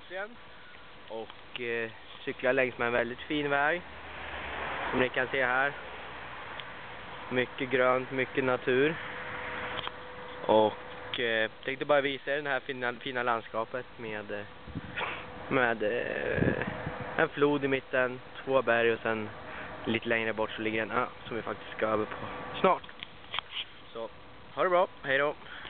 Kroatien och cyklar längs med en väldigt fin väg som ni kan se här. Mycket grönt, mycket natur. Och tänkte bara visa er det här fina landskapet med en flod i mitten, 2 berg och sen lite längre bort så ligger en ö som vi faktiskt ska över på snart. Så, ha det bra, hej då!